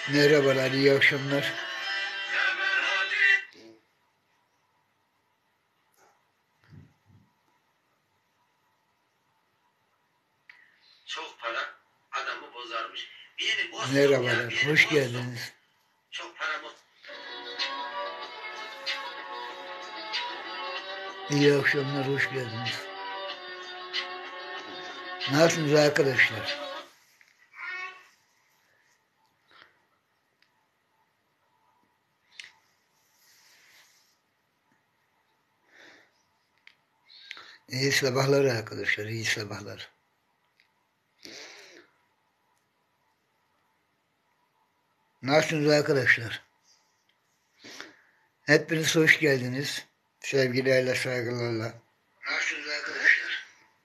Merhabalar, iyi akşamlar. Çok para adamı bozarmış. Birini boz ya, Merhabalar, birini hoş boz. geldiniz. Çok para boz. İyi akşamlar, hoş geldiniz. Nasılsınız arkadaşlar? İyi sabahlar arkadaşlar, iyi sabahlar. Nasılsınız arkadaşlar? Hepiniz hoş geldiniz. Sevgilerle, saygılarla. Nasılsınız arkadaşlar?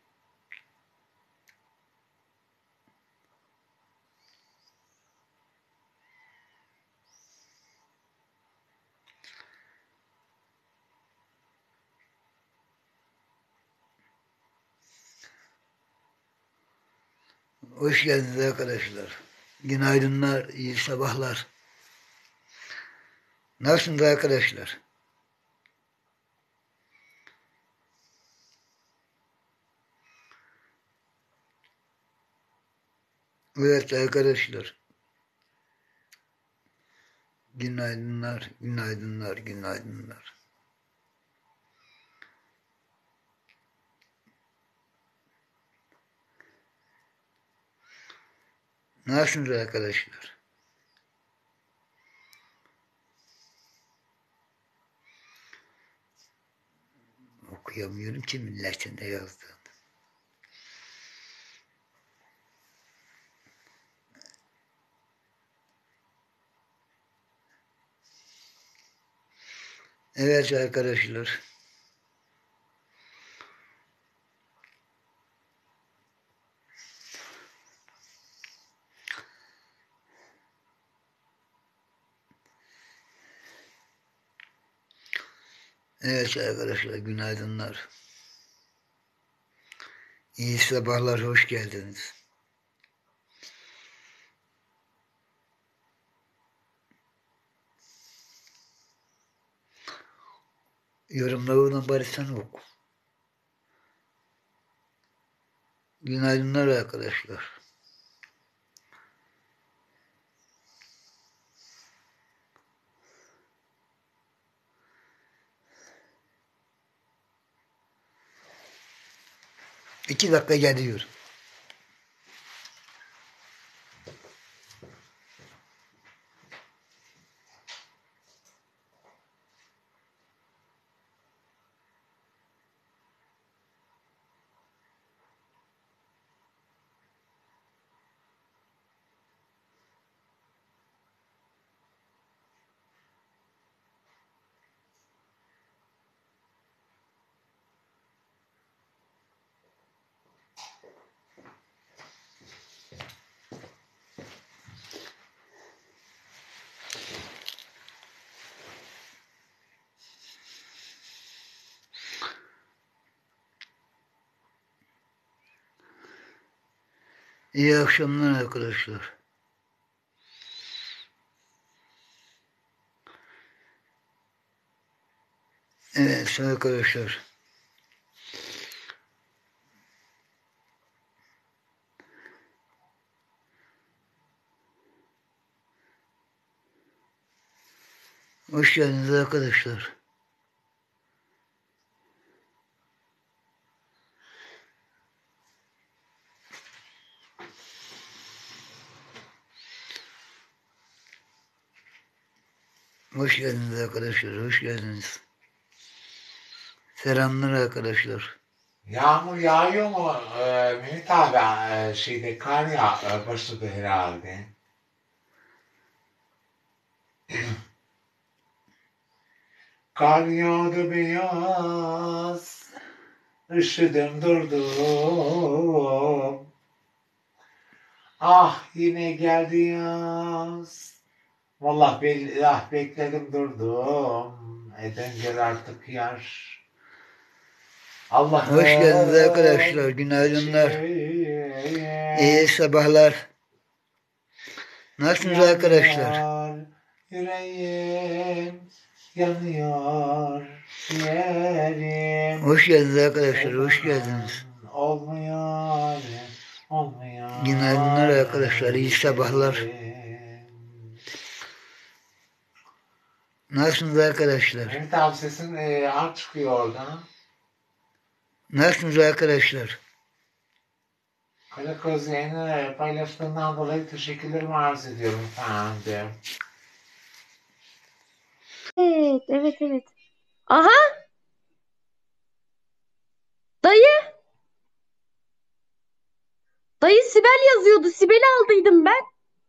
Hoş geldiniz arkadaşlar. Günaydınlar, iyi sabahlar. Nasılsınız arkadaşlar? Evet arkadaşlar. Günaydınlar, günaydınlar, günaydınlar. Nasılsınız arkadaşlar? Okuyamıyorum ki milletin ne yazdığını. Evet arkadaşlar. Evet arkadaşlar, günaydınlar. İyi sabahlar, hoş geldiniz. Yorumlarına bari sen oku. Günaydınlar arkadaşlar. İki dakika geliyor. İyi akşamlar arkadaşlar. Evet arkadaşlar. Hoş geldiniz arkadaşlar. Hoş geldiniz arkadaşlar, hoş geldiniz. Selamlar arkadaşlar. Yağmur yağıyor mu Mehmet abi? Şeyde kar başladı herhalde. Kar yağdı beyaz, üşüdüm durdum. Ah yine geldi yaz. Vallahi bekledim durdum. Eden gel artık yar. Allah'ım. Hoş geldiniz arkadaşlar, günaydınlar. İyi sabahlar. Nasılsınız arkadaşlar? yanıyor, yüreğim yanıyor, ciğerim Hoş geldiniz arkadaşlar. Hoş dumanım geldiniz. olmuyor, Günaydınlar olmuyor arkadaşlar. İyi sabahlar. giderim. Nasılsınız arkadaşlar? Mehmet abi sesin az çıkıyor oradan. Nasılsınız arkadaşlar? Karakoz yayını paylaştığından dolayı teşekkürlerimi arz ediyorum efendim. Evet, evet, evet. Aha, dayı, dayı Sibel yazıyordu. Sibel'i aldıydım ben.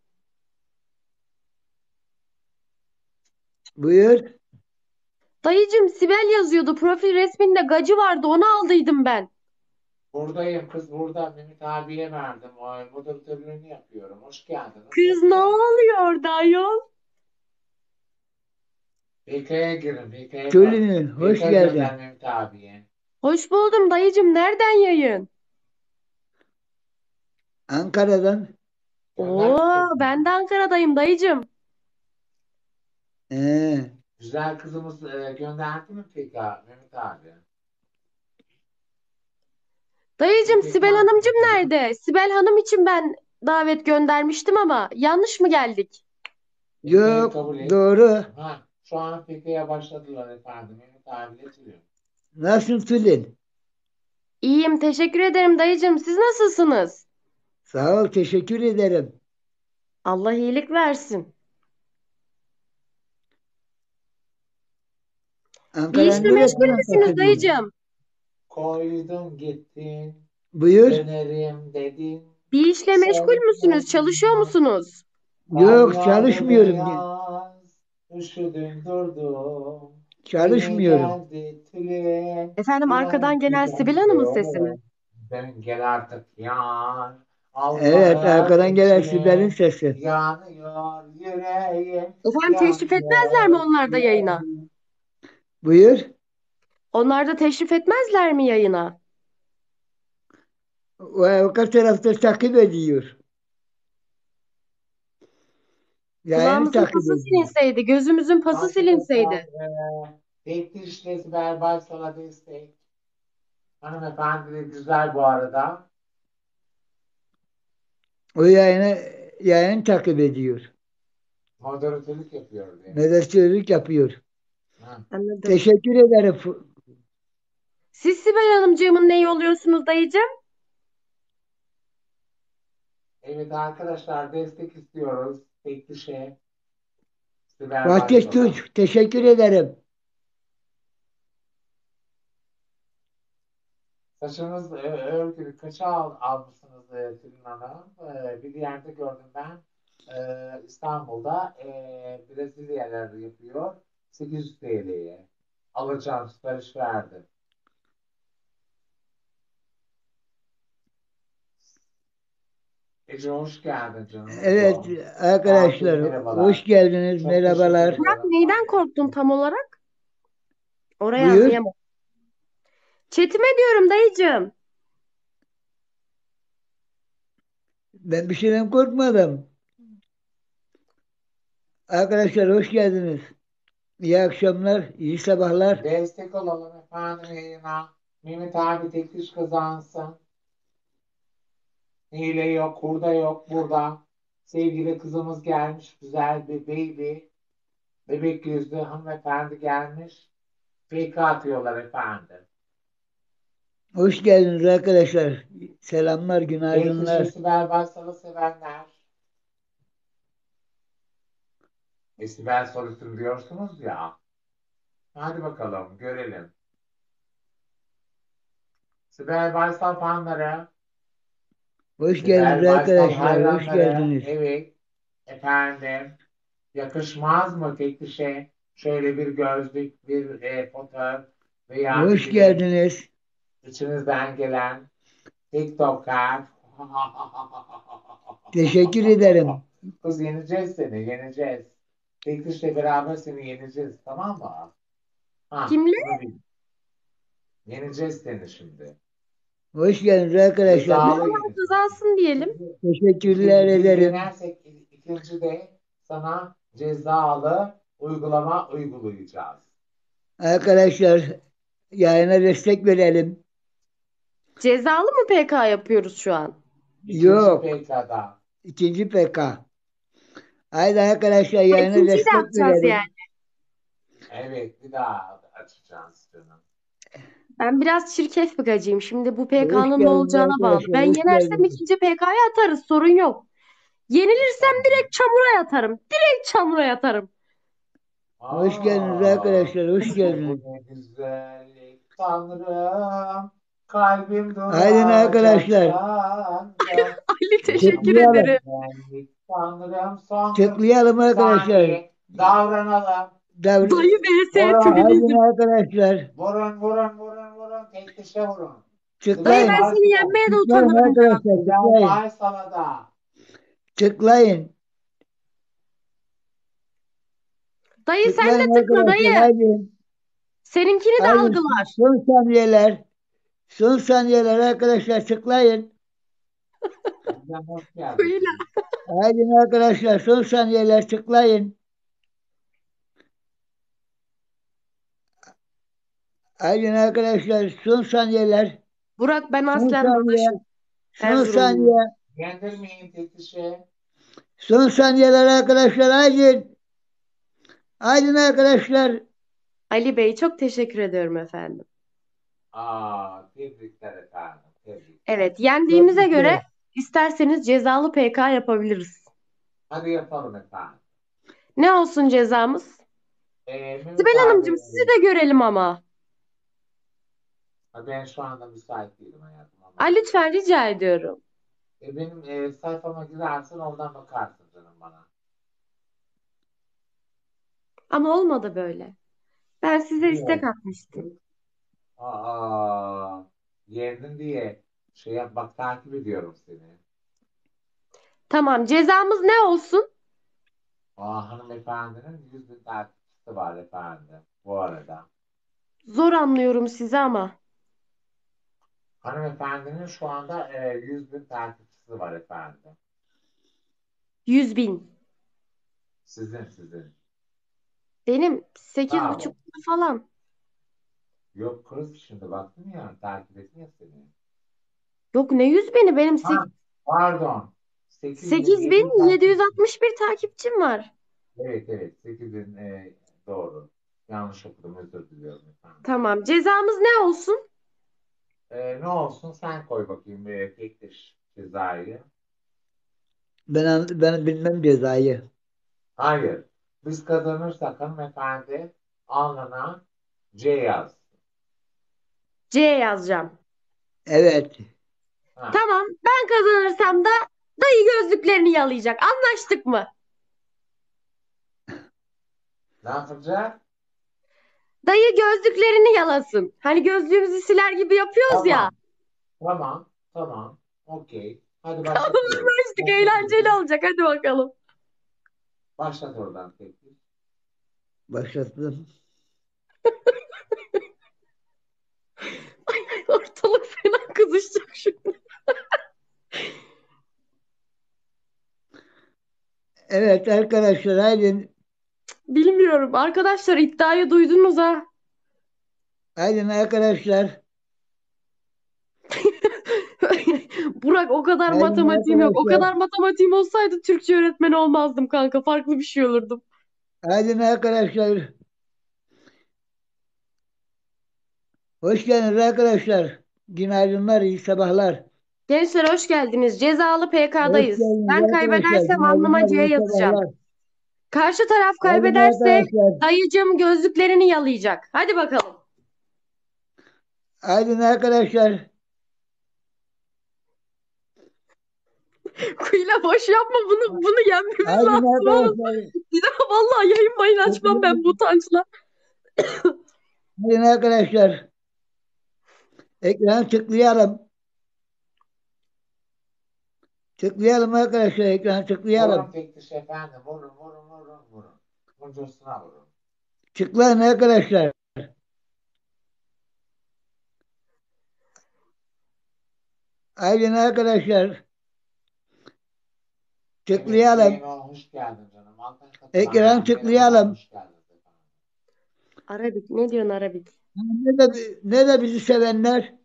Buyur. Dayıcım Sibel yazıyordu. Profil resminde gacı vardı. Onu aldıydım ben. Buradayım kız burada. Mehmet abiye verdim. O moderatörlüğünü yapıyorum. Hoş geldin. Kız ne Nasılsın? oluyor orada ayol? BK'ya girin. BK'ya Tülin, hoş BK gönder geldin. Mehmet abiye. Hoş buldum dayıcım. Nereden yayın? Ankara'dan. Gönder Oo, bakayım. ben de Ankara'dayım dayıcım. Ee, Güzel kızımız gönderdi mi peki Mehmet abi? Dayıcım Peki Sibel Hanımcım atmadı. nerede? Sibel Hanım için ben davet göndermiştim ama yanlış mı geldik? BK'yi yok, kabul et. doğru. Ha, şu an PK'ya başladılar efendim. Mehmet abiyle Tülin. Nasılsın Tülin? İyiyim, teşekkür ederim dayıcım. Siz nasılsınız? Sağ ol, teşekkür ederim. Allah iyilik versin. Bir Ankara'nın işle meşgul neresine müsünüz takıldın? dayıcım? Koydun gittin. Buyur. Dönerim dedin. Bir işle meşgul müsünüz? Çalışıyor Sevmedim. musunuz? Kar Yok, yağdı çalışmıyorum. beyaz, üşüdüm durdum. Yine Çalışmıyorum. geldi tülin, Efendim arkadan biraz gelen Sibel Hanım'ın sesi mi? güzel. Dön gel artık yar, Evet, arkadan Allah'ım gelen Sibel'in için sesi. yanıyor yüreğim, Efendim teşrif etmezler mi yanıyor onlar da yayına? yüreğim. Buyur. Onlar da teşrif etmezler mi yayına? O tarafta takip ediyor. Yayını Kulağımızın takip pası ediyor. silinseydi, gözümüzün pası Arkadaşlar, silinseydi. Beklişle Sibel Baysal'a destek. Hanımefendi de güzel bu arada. O yayını takip ediyor. Moderatörlük yapıyor diye. Medarçılık yapıyor. Ha. Anladım. Teşekkür ederim. Siz Sibel Hanımcığımın neyi oluyorsunuz dayıcım? Evet arkadaşlar destek istiyoruz. Beklişe Sibel Fatih Baysal'a. Tunç, teşekkür ederim. Saçınız örgülü kaça almışsınız Tülin Hanım? Bir yerde gördüm ben. İstanbul'da Brezilyalılar yapıyor. 800 TL'ye. Alacağım sipariş verdim. Ece hoş geldin canım. Evet Fatih arkadaşlar, hoş merhabalar. geldiniz. Çok teşekkür Merhabalar. Burak ederim. neyden korktun tam olarak? Orayı Buyur. anlayamadım. Çetime diyorum dayıcım. Ben bir şeyden korkmadım. Arkadaşlar hoş geldiniz. İyi akşamlar, iyi sabahlar. Destek olalım efendim yayına. Mehmet abi tekliş kazansın. Hile yok, hurda yok burada. Sevgili kızımız gelmiş. Güzel bir baby. Bebek yüzlü hanımefendi gelmiş. PK atıyorlar efendim. Hoş geldiniz arkadaşlar. Selamlar, Tekliş ve günaydınlar. Sibel Baysal'ı sevenler. Sibel Solus'un diyorsunuz ya. Hadi bakalım görelim. Sibel Baysal fanları. Hoş geldiniz Sibel Baysal arkadaşlar, hoş hayranları. geldiniz. Evet. Efendim. Yakışmaz mı teklişe? Şöyle bir gözlük, bir fotoğraf veya ne Hoş bileyim geldiniz. içinizden gelen TikTok'lar. Teşekkür ederim. Kız yeneceğiz seni, yeneceğiz. Teklişle beraber seni yeneceğiz, tamam mı? Ha, Kimle? bunu bil. Yeneceğiz seni şimdi. Hoş geldiniz arkadaşlar. Cezalı Allah yine. kazansın diyelim. Teşekkürler Biz ederim. yenersek ikinci de sana cezalı uygulama uygulayacağız. Arkadaşlar yayına destek verelim. Cezalı mı PK yapıyoruz şu an? İkinci Yok. PK'da. İkinci PK. Haydi arkadaşlar yayına İkinciyi de destek yapacağız verelim. yani. Evet, bir daha açacağız canım. Ben biraz çirkef bir gacıyım. Şimdi bu Hoş PK'nın ne geldiniz olacağına bağlı. arkadaşlar. Ben Hoş yenersem geldiniz. ikinci PK'ya atarız. Sorun yok. Yenilirsem Tamam. direkt çamura yatarım. Direkt çamura yatarım. Hoş geldiniz Aa, arkadaşlar. Hoş bu geldiniz. ne güzellik Tanrım. Kalbim Haydi duracak arkadaşlar. sende. Ali Bu ne teşekkür Tıklayalım. ederim. güzellik Tanrım. Son Tıklayalım 40 arkadaşlar. saniye davranalım. Dayı vs Vurun. Haydi Tülin. arkadaşlar. Vurun. Tek dişe vurun. Dayı Sibel ben Tıklayın. var seni sana. yenmeye de Tıklayın utanırım ya. arkadaşlar. Sibel Tıklayın. var sana da. Tıklayın. Dayı sen de Tıklayın tıkla arkadaşlar. dayı. Haydi. Seninkini de Haydi. algılar. Son saniyeler. Son saniyeler arkadaşlar tıklayın. Bizden hoş geldin. Öyle. Haydi arkadaşlar son saniyeler tıklayın. Haydi arkadaşlar son saniyeler. Burak ben Son aslen saniye. dadaşım. Son Erzurumluyum. saniye. Yendirmeyin tek dişe. Son saniyeler arkadaşlar. Haydi. Haydi arkadaşlar. Ali Bey çok teşekkür ediyorum efendim. Tebrikler efendim. Tebrikler. Evet yendiğimize göre Tebrikler. isterseniz cezalı PK yapabiliriz. Hadi yapalım efendim. Ne olsun cezamız? Sibel Müsaade Hanımcığım sizi de görelim ama. Ben şu anda müsait değilim hayatım ama. Ay lütfen rica ediyorum. Benim sayfama girersin oradan bakarsın canım bana. Ama olmadı böyle. Ben size istek Niye? atmıştım. Aa, yendin diye şey yap bak takip ediyorum seni. Tamam cezamız ne olsun? Hanımefendinin 100.000 takipçisi var efendim bu arada. Zor anlıyorum sizi ama. Hanımefendinin şu anda 100.000 takipçisi var efendim. 100.000. Sizin. Benim 8,5 Bravo. falan. Yok kız şimdi baktım ya takip etmiyor seni. Yok ne 100.000'i benim Ha, pardon. 8.760. 8.761 takipçim var. Evet 8'in doğru. Yanlış okudum özür diliyorum efendim. Tamam cezamız ne olsun? Ne olsun sen koy bakayım tek diş cezayı. Ben bilmem cezayı. Hayır. Biz kazanırsak hanımefendi alnına C yaz. C yazacağım. Evet. Ha, Tamam ben kazanırsam da dayı gözlüklerini yalayacak. Anlaştık mı? ne yapacak? Dayı gözlüklerini yalasın. Hani gözlüğümüzü siler gibi yapıyoruz ya. Tamam. Okey. Hadi Tamam başlatıyorum. anlaştık. Eğlenceli olacak. Hadi bakalım. Başlat oradan tek diş. Başlattım. Ortalık fena kızışacak şimdi. Evet arkadaşlar haydi. Bilmiyorum. Arkadaşlar iddiayı duydunuz ha. Haydi arkadaşlar. Burak o kadar Haydi matematiğim yok. O arkadaşlar. kadar matematiğim olsaydı Türkçe öğretmeni olmazdım kanka. Farklı bir şey olurdum. Haydi arkadaşlar. Hoş geldiniz arkadaşlar. Günaydınlar, iyi sabahlar. Gençler hoş geldiniz. Cezalı Hoş PK'dayız. geldiniz Ben arkadaşlar. kaybedersem alnıma Günaydınlar, C iyi yazacağım. sabahlar. Karşı taraf Haydi kaybederse arkadaşlar. dayıcım gözlüklerini yalayacak. Hadi bakalım. Haydi arkadaşlar. Kuyla boş yapma bunu yenmemiz Haydi lazım oğlum. arkadaşlar. Bir daha vallahi yayın mayın açmam ben bu utançla. Haydi arkadaşlar. Ekranı tıklayalım. Tıklayalım arkadaşlar. Ekranı tıklayalım. Vurun tek diş efendim. Vurun. Vurucusuna vurun. Tıklayın arkadaşlar. Aydın arkadaşlar Evet, tıklayalım. Zeyno hoş geldin canım. Altan Ekran katılanlar merhabalar, tıklayalım. hoş geldiniz efendim. Arabik. Ne diyorsun Arabik? Ne de bizi sevenler.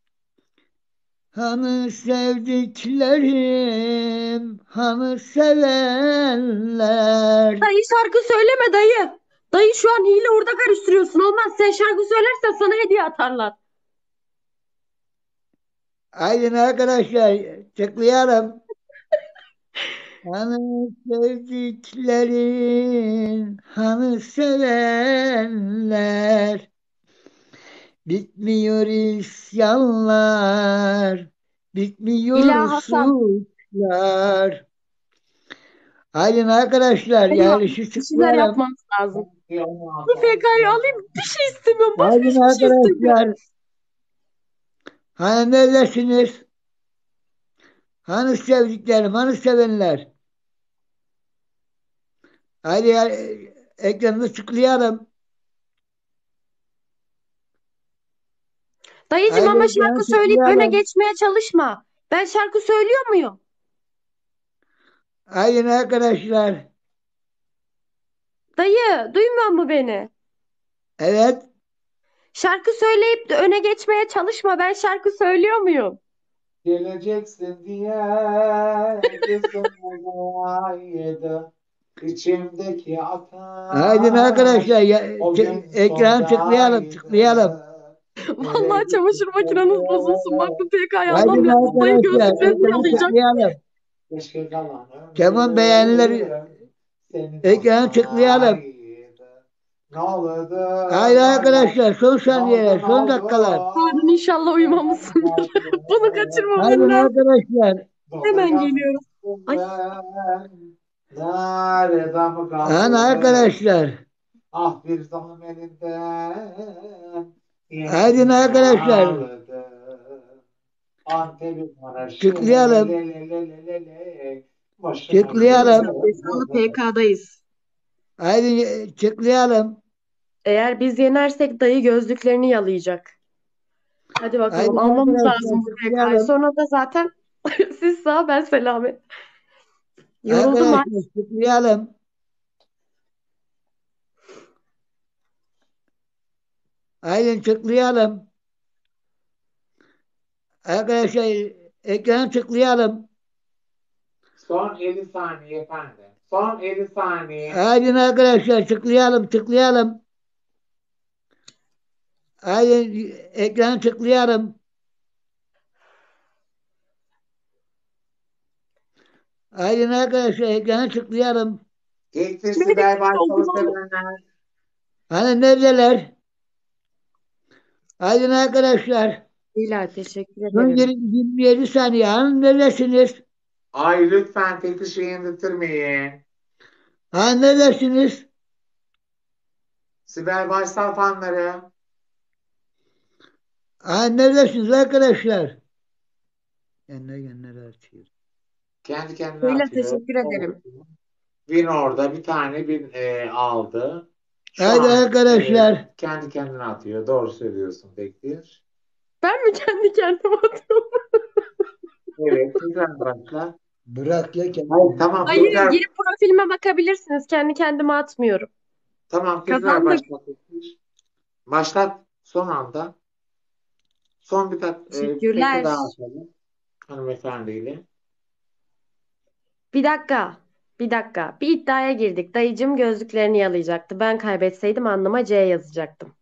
Hani sevdiklerim, hani sevenler. Dayı şarkı söyleme dayı. Dayı şu an hile hurda karıştırıyorsun. Olmaz. Sen şarkı söylersen sana hediye atarlar. Aydın arkadaşlar tıklayalım. Hani sevdiklerin, hani sevenler. Bitmiyor isyanlar, bitmiyor İlah Hasan. suçlar. Aydın arkadaşlar Dayı yarışı bir şeyler tıklayalım. yapmamız lazım. Bir 16, Bu FK'yı 17, alayım. Bir şey istemiyorum. Başka Aydın hiçbir şey istemiyorum. arkadaşlar hani neredesiniz? Hani sevdiklerim, hani sevenler? Hadi ya, ekranı tıklayalım. Dayıcım Hadi ama ekranı şarkı söyleyip öne tıklayalım. geçmeye çalışma. Ben şarkı söylüyor muyum? Aydın arkadaşlar. Dayı, duymuyor mu beni? Evet. Şarkı söyleyip de öne geçmeye çalışma. Ben şarkı söylüyor muyum? geleceksin diye gözüm olaydı. İçimdeki Aydın ateş arkadaşlar o gün ekranı tıklayalım, tıklayalım. sondaydı. Nereye Vallahi çamaşır makineniz bozulsun. Bak bu PK'yı almam Aydın lazım. Dayı arkadaşlar gözlüklerini ekranı yalayacak. tıklayalım. keşke kalan Keman beğenileri ömrüm senin ekranı tıklayalım. olsaydı. Ne olurdu Haydi kardeş? arkadaşlar son Ne oldu saniyeler, ne son oldu? dakikalar. Yarın inşallah uyumamışsın. Bunu kaçırmamam Haydi lazım. arkadaşlar. Dolu Hemen geliyorum. yandım Ay ben. Nerede mı Hani kaldı? arkadaşlar. Ah bir zalim elinden Haydi yetim arkadaşlar. ağladı. Antep'in Maraş'ı le Tıklayalım. le le le le le başıma Tıklayalım. Cezalı PK'dayız. Haydi tıklayalım. Eğer biz yenersek dayı gözlüklerini yalayacak. Hadi Haydi bakalım almamız arkadaşlar lazım bu PK'yı. tıklayalım. Sonra da zaten siz sağ ben selamet. Yoruldum ay. Arkadaşlar tıklayalım. Haydi tıklayalım. Arkadaşlar ekranı tıklayalım. Son 50 saniye efendim. Son 50 saniye. Haydi arkadaşlar tıklayalım, tıklayalım. Haydi ekranı tıklayalım. Haydi arkadaşlar ekranı tıklayalım. İlk Ne Sibel oldum Baysal'ı oğlum. sevenler. Hani neredeler? Haydi arkadaşlar. İla teşekkür Son ederim. 27 saniye. Hani neredesiniz? Ay lütfen fetişi indirtmeyin. Hani neredesiniz? Sibel Baysal fanları. Hani neredesiniz arkadaşlar? Genler açıyor. Kendi kendine İla atıyor. teşekkür ederim. Bin orada bir tane bin aldı. Şu Haydi an arkadaşlar. kendi kendine atıyor. Doğru söylüyorsun Bekir. Ben mi kendi kendime atıyorum? Evet tekrar başla. Bırak ya Hayır, kendini. tamam Hayır tekrar girip profilime bakabilirsiniz. Kendi kendime atmıyorum. tamam tekrar Kazandık. başlat Bekir. Başlat son anda. Son bir tekrar Teşekkürler. daha atalım hanımefendiyle. Bir dakika. Bir dakika. Bir iddiaya girdik. Dayıcım gözlüklerini yalayacaktı. Ben kaybetseydim alnıma C yazacaktım.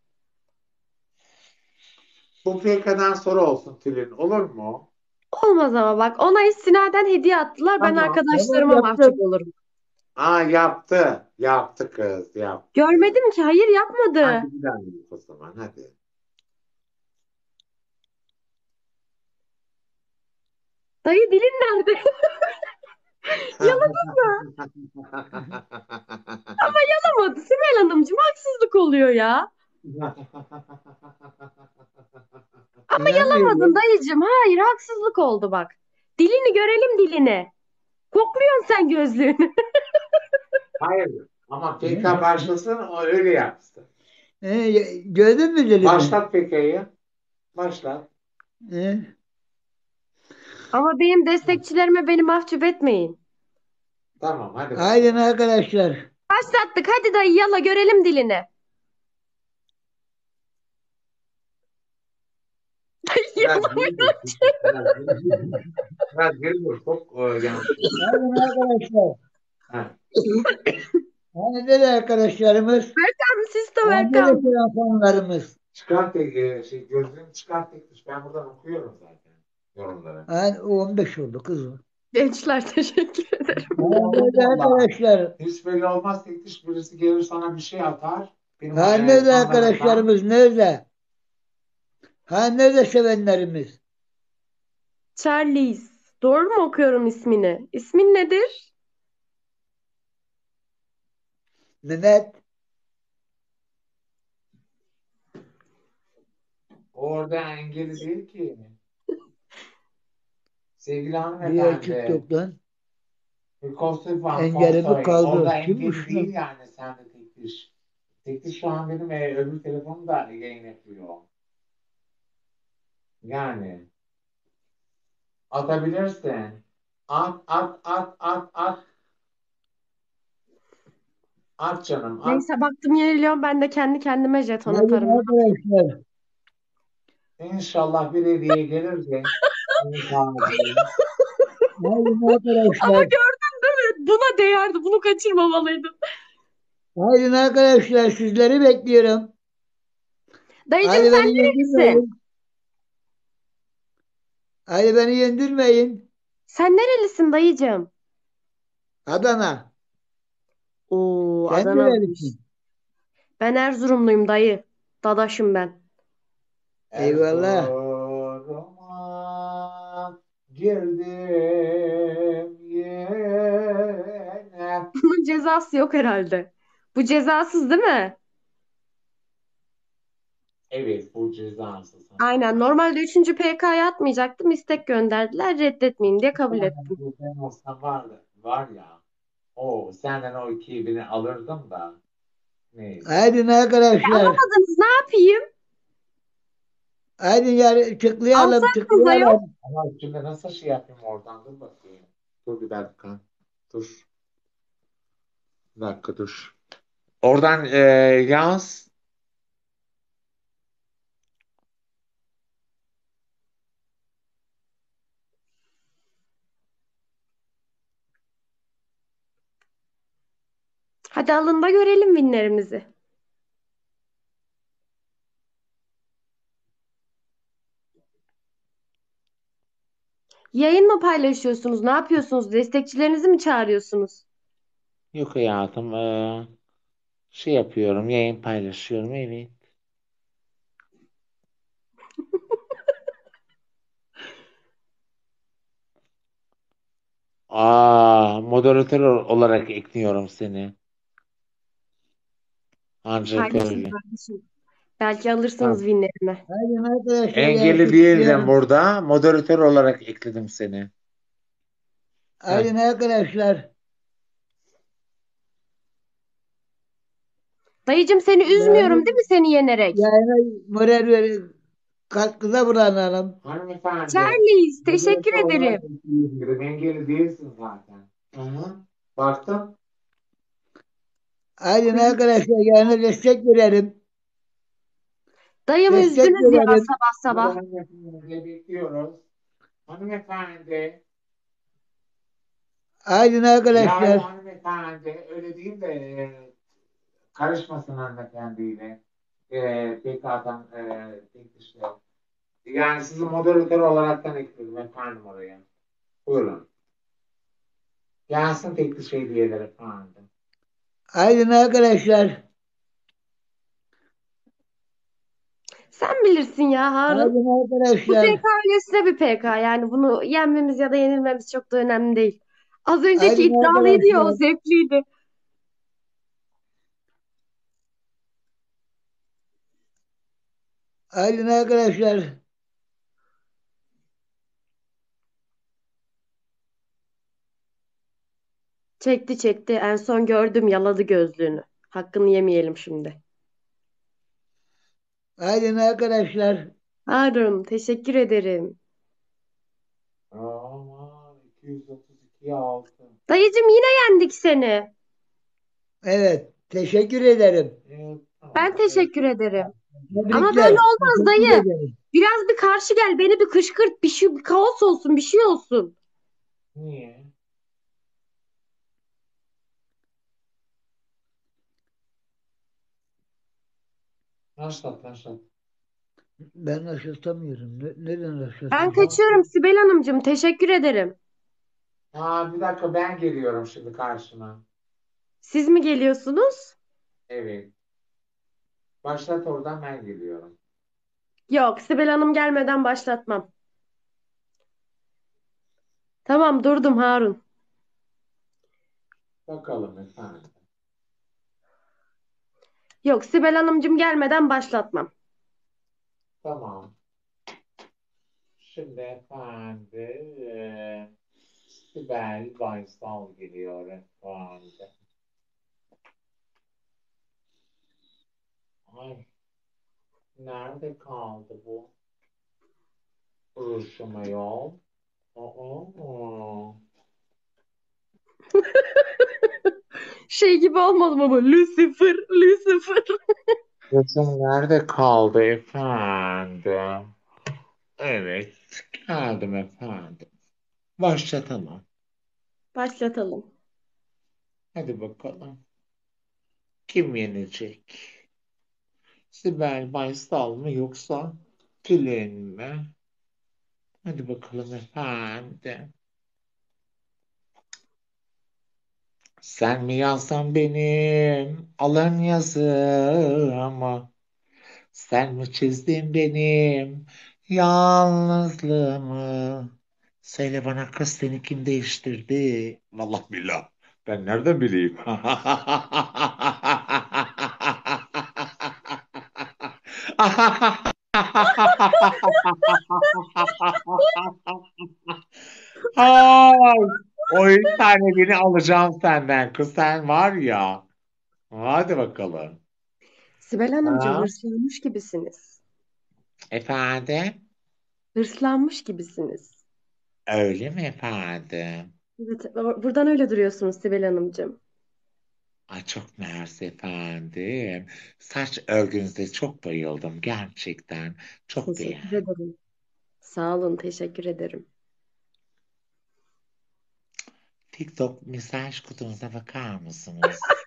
Bu PK'dan sonra olsun Tülin olur mu? Olmaz ama bak ona istinaden hediye attılar. Ben Tamam. Tamam arkadaşlarıma mahcup yaptım. olurum. Aa yaptı. Yaptı kız. Yaptı. Görmedim ki. Hayır yapmadı. Hadi bir daha yap o zaman hadi. Dayı dilin nerede? Yaladın mı? Ama yalamadı. Sibel Hanımcığım haksızlık oluyor ya. Ama yalamadın İnanmıyorum. dayıcığım. Hayır haksızlık oldu bak. Dilini görelim dilini. Kokluyorsun sen gözlüğünü. Hayır. Ama PK başlasın o öyle yapsın. Gördün mü dilimi? Başlat PK'yı. Başlat. E, Ama benim destekçilerime beni mahcup etmeyin. Tamam hadi bakalım. Haydi arkadaşlar. Başlattık. Hadi dayı yala görelim dilini. Biraz Yala. geri dur. Biraz geri dur. Biraz geri dur. Çok yanlış. Haydi arkadaşlar. Ha. Haydi de arkadaşlarımız. Welcome sister Haydi de welcome. telefonlarımız. Çıkart gözlüğümü çıkart tekrar. Ben buradan okuyorum zaten yorumları. Haydi 15 oldu kızım. Gençler teşekkür ederim. Haydi de Vallahi. arkadaşlar. Hiç belli olmaz tekrar birisi gelir sana bir şey atar. Benim Haydi de sanlarımdan. arkadaşlarımız nerede? Haydi de sevenlerimiz. Charlize. Doğru mu okuyorum ismini? İsmin nedir? Mehmet. Orada engeli değil ki. Sevgili Diğer hanımefendi. TikTok'tan. Kostif var. Engeli bu kaldı. Orada Kimmiş engeli değil yani sende tekliş. Tekliş şu an benim öbür telefonum da yayın yapıyor. Yani atabilirsin. At. At canım at. Neyse baktım yeniliyorum. Ben de kendi kendime jeton Haydi atarım. arkadaşlar. İnşallah bir hediye gelir de. Haydi Ama arkadaşlar. gördün değil mi? Buna değerdi. Bunu kaçırmamalıydım. Haydi arkadaşlar sizleri bekliyorum. Dayıcım Haydi sen beni nerelisin? yendirmeyin. Haydi beni yendirmeyin. Sen nerelisin dayıcım? Adana. Oo, Sen Adana'ymış. nerelisin? Ben Erzurumluyum dayı. Dadaşım ben. Eyvallah. Erzurum'a girdim yine. Bunun cezası yok herhalde. Bu cezasız değil mi? Evet bu cezasız. Aynen. Normalde 3. PK'ya atmayacaktım. İstek gönderdiler. Reddetmeyin diye kabul ettim. Ben olsam var ya. Senden o 2000'i alırdım da. Neyse. Haydi arkadaşlar. Alamadınız ne yapayım? Haydi yarı tıklayalım Alsaydınız ayol. tıklayalım. Ama şimdi nasıl şey yapayım oradan dur bakayım. Dur bir dakika. Dur. Bir dakika dur. Oradan yaz. Hadi alın da görelim winlerimizi. Yayın mı paylaşıyorsunuz? Ne yapıyorsunuz? Destekçilerinizi mi çağırıyorsunuz? Yok hayatım. Şey yapıyorum. Yayın paylaşıyorum. Evet. Moderatör olarak ekliyorum seni. Ancak Paylaşın öyle. kardeşim. Belki alırsınız Tamam. winlerimi. Haydi arkadaşlar yarı Engeli değildim tıklayalım. burada. Moderatör olarak ekledim seni. Haydi arkadaşlar. Dayıcım seni üzmüyorum değil mi seni yenerek? Yayına moral ver, katkıda bulunalım. Hanımefendi. Charlize teşekkür Moderatör ederim. olarak ekledim. Engeli değilsin zaten. Hı-hı. Baktım. Haydi arkadaşlar yayına destek verelim. Dayımı Destek üzdünüz ya verelim. sabah sabah. Hanımefendi bekliyoruz. Hanımefendi. Haydi Ya arkadaşlar. hanımefendi öyle değil de karışmasın hanımefendiyle. PK'dan tek işte. Yani sizi moderatör olaraktan ekledim efendim oraya. Buyurun. Gelsin tekli şey diyeler efendim. Haydi arkadaşlar. Sen bilirsin ya Harun. Haydi Bu arkadaşlar. PK öylesine bir PK. Yani bunu yenmemiz ya da yenilmemiz çok da önemli değil. Az önceki Haydi iddialıydı ya o arkadaşlar. zevkliydi. Haydi arkadaşlar. Çekti çekti. En son gördüm yaladı gözlüğünü. Hakkını yemeyelim şimdi. Haydi arkadaşlar. Harun teşekkür ederim. Aa, Yok. Dayıcım yine yendik seni. Evet. Teşekkür ederim. Ben Tamam. teşekkür ederim. Ama böyle Tebrikler. olmaz Teşekkür dayı. ederim. Biraz bir karşı gel, beni bir kışkırt, bir şey, bir kaos olsun, bir şey olsun. Niye? Başlat. Ben aşılamıyorum. Neden Ben aşılamıyorum? kaçıyorum Sibel Hanımcığım, teşekkür ederim. Bir dakika, ben geliyorum şimdi karşına. Siz mi geliyorsunuz? Evet. Başlat, oradan ben geliyorum. Yok, Sibel Hanım gelmeden başlatmam. Tamam, durdum Harun. Bakalım efendim. Yok, Sibel Hanımcığım gelmeden başlatmam. Tamam. Şimdi efendim Sibel Baysal geliyor efendim. Ay, nerede kaldı bu? Duruşuma yol. Aa. Şey gibi olmadım ama Lucifer, Lucifer. Kızım nerede kaldı efendim? Evet, geldim efendim. Başlatalım. Başlatalım. Hadi bakalım. Kim yenecek? Sibel Baysal mı yoksa Tülin mi? Hadi bakalım efendim. Sen mi yazsan benim alın yazımı? Sen mi çizdin benim yalnızlığımı? Söyle bana kız, seni kim değiştirdi? Vallahi billah. Ben nereden bileyim? Ay, o üç tane beni alacağım senden kız, sen var ya. Hadi bakalım. Sibel Hanımcığım Ha? hırslanmış gibisiniz. Efendim? Hırslanmış gibisiniz. Öyle mi efendim? Evet, buradan öyle duruyorsunuz Sibel Hanımcığım. Ay çok mersi efendim. Saç örgünüze çok bayıldım gerçekten. Çok Teşekkür beğendim. ederim. Sağ olun, teşekkür ederim. TikTok mesaj kutunuza bakar mısınız?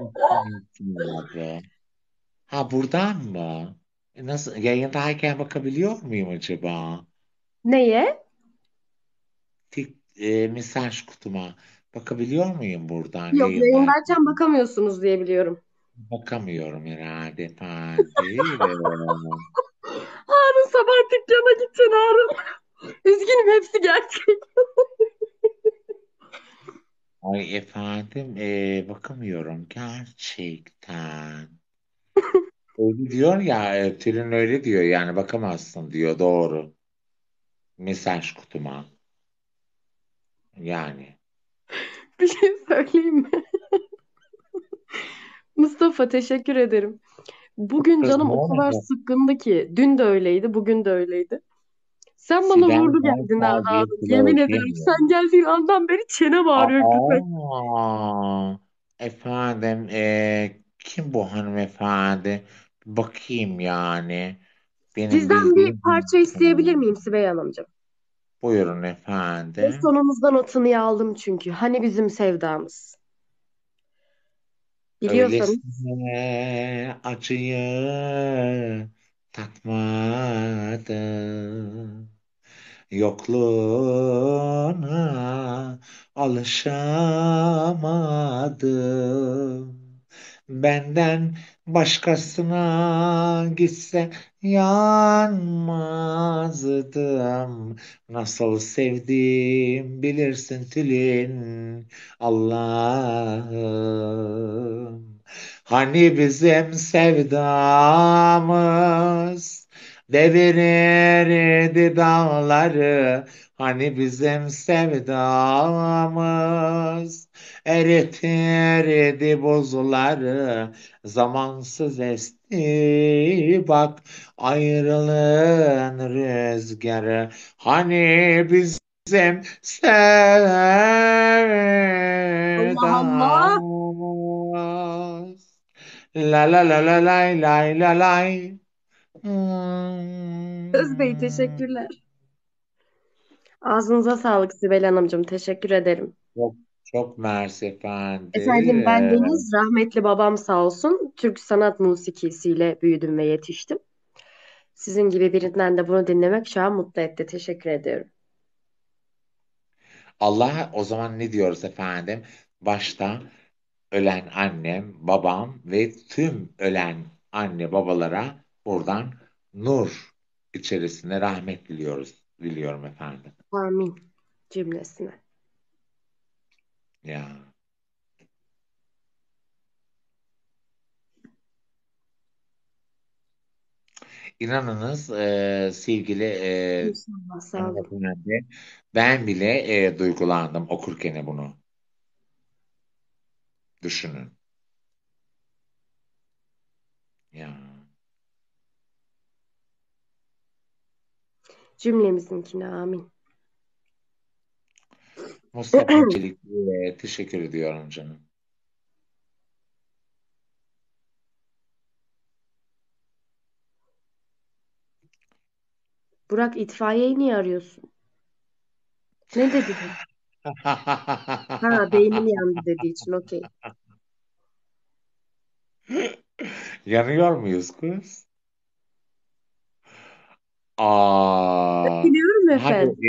Abi. Ha, buradan mı? Nasıl, yayındayken bakabiliyor muyum acaba? Neye? Mesaj kutuma bakabiliyor muyum buradan Yok, yayındayken? yayındayken bakamıyorsunuz diye biliyorum. Bakamıyorum herhalde efendim. Harun sabah dükkana gittin Harun. Üzgünüm, hepsi gerçek. Ay efendim, bakamıyorum gerçekten. Öyle diyor ya, Tülin öyle diyor yani, bakamazsın diyor, doğru. Mesaj kutuma yani. Bir şey söyleyeyim mi? Mustafa, teşekkür ederim. Bugün Kız canım ne o kadar olacak? sıkkındı ki. Dün de öyleydi, bugün de öyleydi. Sen bana Sibel vurdu geldin ha Baysal bir Harun. Yemin ediyorum, flörtüm. sen geldiğin andan beri çene bağırıyor köpek. Aa, efendim, kim bu hanımefendi? Bakayım yani. Benim Sizden bir bildiğim parça isteyebilir miyim Sibel Hanımcığım? buyurun Ve efendim. sonumuzdan o tınıyı aldım çünkü. Hani bizim sevdamız. Biliyorsanız. Öylesine acıyı tatmadım. Yokluğuna alışamadım. Benden başkasına gitse yanmazdım. Nasıl sevdim bilirsin Tülin Allah'ım. Hani bizim sevdamız devirirdi dağları. Hani bizim sevdamız eritirdi buzları. Zamansız esti bak ayrılığın rüzgarı. Hani biz Bizim Allah Allah. sevdamız. La la la la lay lay la lay. Özbey Hmm. teşekkürler. Ağzınıza sağlık Sibel Hanımcığım. Teşekkür ederim. Çok, çok mersi efendi. Efendim ben Deniz, rahmetli babam sağ olsun Türk sanat musikisiyle büyüdüm ve yetiştim. Sizin gibi birinden de bunu dinlemek şu an mutlu etti. Teşekkür ediyorum. Allah o zaman ne diyoruz efendim? Başta ölen annem, babam ve tüm ölen anne babalara buradan nur içerisinde rahmet diliyorum efendim. Amin cümlesine. Ya inanınız sevgili İnşallah sağ olun. hanımefendi, ben bile duygulandım okurken bunu. Düşünün. Ya Cümlemizinkine amin. Mustafa Çelik teşekkür ediyorum canım. Burak itfaiyeyi niye arıyorsun? Ne dedi bu? Ha beynim yandı dediği için okey. Yanıyor muyuz kız? Aa, Biliyorum hadi efendim.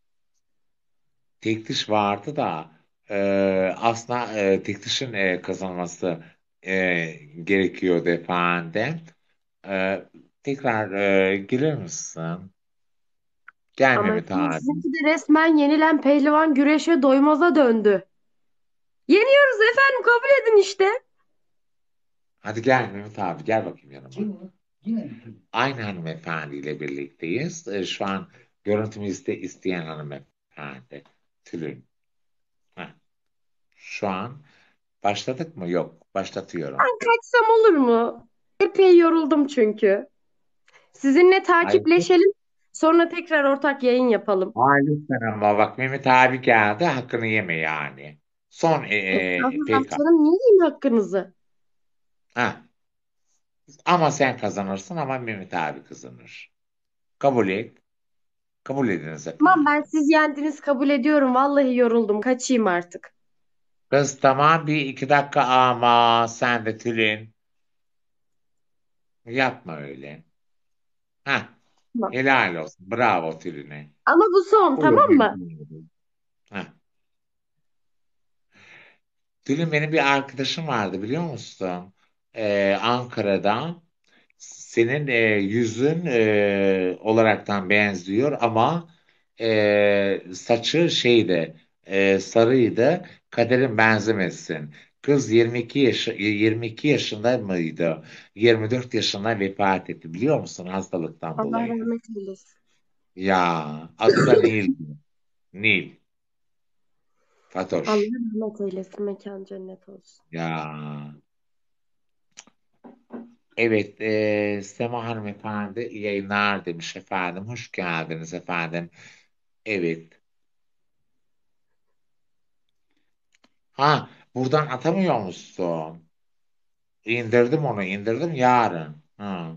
tek diş vardı da aslında tek dişin kazanması gerekiyordu efendim. E, tekrar gelir misin? Gel Ama Mehmet efendim abi. sizinki de resmen yenilen pehlivan güreşe doymaza döndü. Yeniyoruz efendim kabul edin işte. Hadi gel Mehmet abi, gel bakayım yanıma. Kim o? Yine mi kim? Aynı hanımefendiyle birlikteyiz. Şu an görüntümüzde isteyen hanımefendi. Tülin. Heh. Şu an başladık mı? Yok. Başlatıyorum. Ben kaçsam olur mu? Epey yoruldum çünkü. Sizinle Ay, takipleşelim. Sonra tekrar ortak yayın yapalım. ay lütfen ama bak Mehmet abi geldi. Hakkını yeme yani. Son Estağfurullah PK. canım niye yiyeyim hakkınızı? Ha. Ama sen kazanırsın ama Mehmet abi kazanır. Kabul et. Kabul ediniz Tamam efendim. ben siz yendiniz kabul ediyorum. Vallahi yoruldum. Kaçayım artık. Kız tamam, bir iki dakika ama sen de Tülin. Yapma öyle. Ha. Tamam. Helal olsun. Bravo Tülin'e. Ama bu son Buyur tamam Mehmet mı? abi. Ha. Tülin, benim bir arkadaşım vardı biliyor musun? Ankara'da. Senin yüzün olaraktan benziyor ama saçı sarıydı. Kaderin benzemesin. Kız 22 yaşında mıydı? 24 yaşında vefat etti biliyor musun hastalıktan Allah dolayı? rahmet eylesin. Ya adı da Nil. Nil. Allah Fatoş. rahmet eylesin. Mekan cennet olsun. Ya evet, Sema hanımefendi iyi yayınlar demiş efendim. Hoş geldiniz efendim. Evet. Ha, buradan atamıyor musun? İndirdim onu, indirdim yarın. Ha,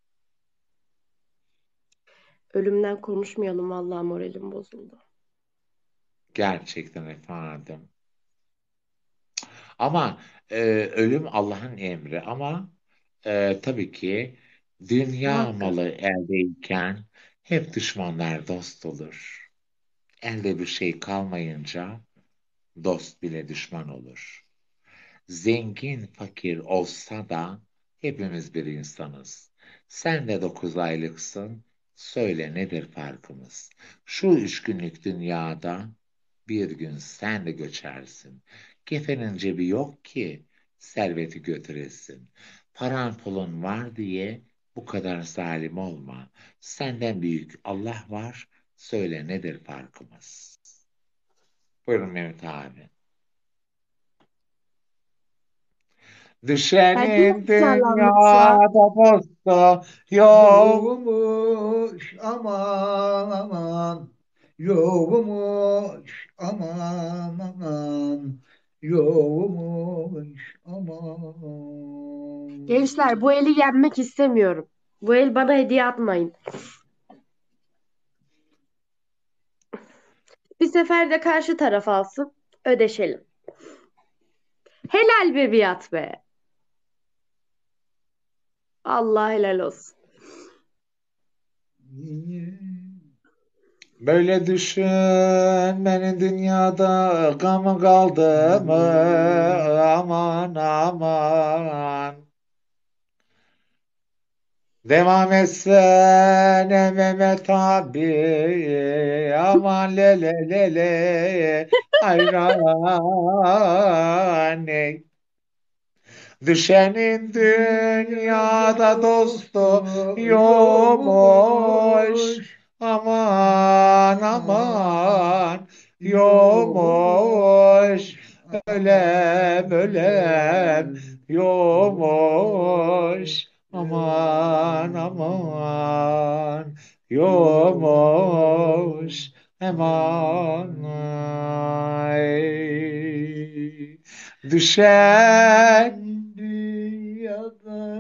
Ölümden konuşmayalım. Vallahi moralim bozuldu. gerçekten efendim. Ama ölüm Allah'ın emri. Ama tabii ki dünya Muhakkak. malı eldeyken hep düşmanlar dost olur. Elde bir şey kalmayınca dost bile düşman olur. Zengin fakir olsa da hepimiz bir insanız. Sen de 9 aylıksın. Söyle nedir farkımız? Şu 3 günlük dünyada bir gün sen de göçersin. Kefenin cebi yok ki serveti götüresin. Paran pulun var diye bu kadar zalim olma. Senden büyük Allah var. Söyle nedir farkımız? Buyurun Mehmet abi. Belki Düşenin efkarlandım şu an. dünyada dostu yok. Yokmuş aman aman. yokmuş aman aman yokmuş aman. Gençler bu eli yenmek istemiyorum. Bu el bana hediye atmayın. Bir sefer de karşı taraf alsın. Ödeşelim. Helal be biat be. Allah helal olsun. Böyle düşünmenin dünyada gamı kaldı mı? Aman aman. Devam etsene Mehmet abi. Aman le le le le. Hayran ey. Düşenin dünyada dostu yokmuş. Yokmuş Aman aman yokmuş. Ölem ölem yokmuş. Aman aman yokmuş. Aman ay. Düşen dünyada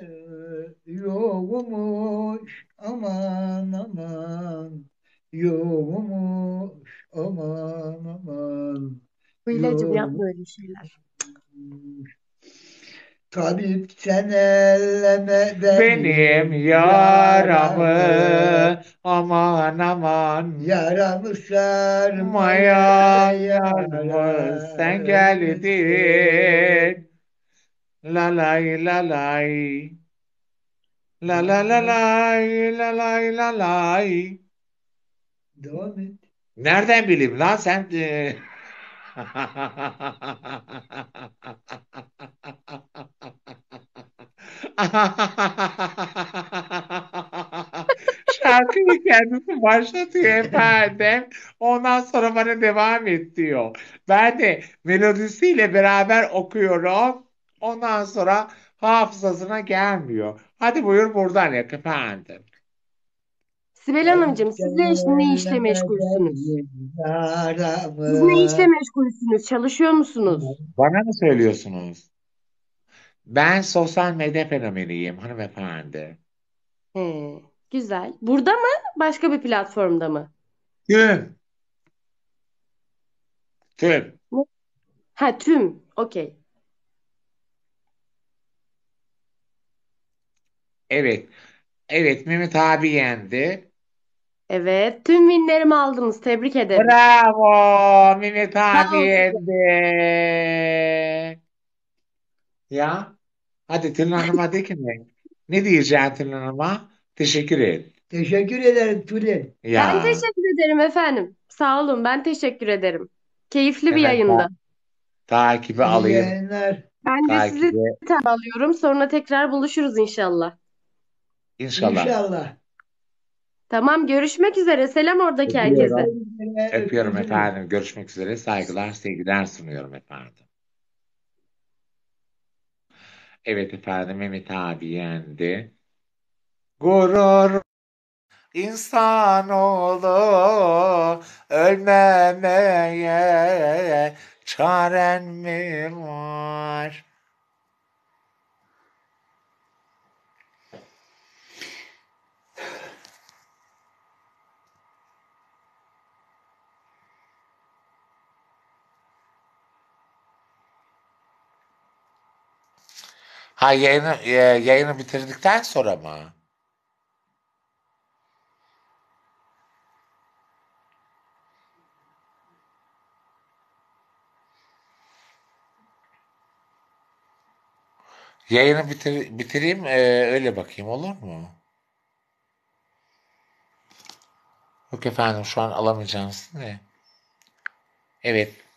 yokmuş aman aman yokmuş aman aman Hülyacığım yapma yokmuş. öyle şeyler. Tabip sen elleme benim benim yaramı, yaramı aman aman yaramı sarmaya mayan yarımı sen yarası. geldin la lay la lay la la la lay la lay la lay. Devam et. Nereden bileyim lan sen Şarkıyı kendisi başlatıyor efendim. Ondan sonra bana devam et diyor. Ben de melodisiyle beraber okuyorum. Ondan sonra hafızasına gelmiyor. Hadi buyur buradan yak efendim. Sibel Tabip Hanımcığım siz sen ne işle elleme meşgulsünüz? benim yaramı. Siz ne işle meşgulsünüz? Çalışıyor musunuz? Bana mı söylüyorsunuz? Ben sosyal medya fenomeniyim hanımefendi. He, güzel. Burada mı? Başka bir platformda mı? Tüm, tüm. Ne? Ha tüm. Okey. Evet, evet Mehmet abi yendi. Evet. Tüm winlerimi aldınız. Tebrik ederim. Bravo, Mehmet Sağ abi ol size. yendi. Ya, hadi Tülin Hanım'a de ki ne? Ne diyeceksin Tülin Hanım'a? Teşekkür et. Teşekkür ederim Tülin. Ya, Ben teşekkür ederim efendim. Sağ olun. Ben teşekkür ederim. Keyifli bir hemen yayında. takibi İyi alayım. yayınlar. Ben de sizi Takibi alıyorum. Sonra tekrar buluşuruz inşallah. inşallah. İnşallah. Tamam, görüşmek üzere. Selam oradaki herkese. Öpüyorum. Görüşmek üzere. Öpüyorum Öpüldünüz. efendim. Görüşmek üzere. Saygılar, sevgiler sunuyorum efendim. Evet efendim Mehmet abi yendi. Gurur insanoğlu ölmemeye çaren mi var? Ha yayını bitirdikten sonra mı? Yayını bitireyim öyle bakayım olur mu? Yok efendim şu an alamayacağım sizi de. Evet.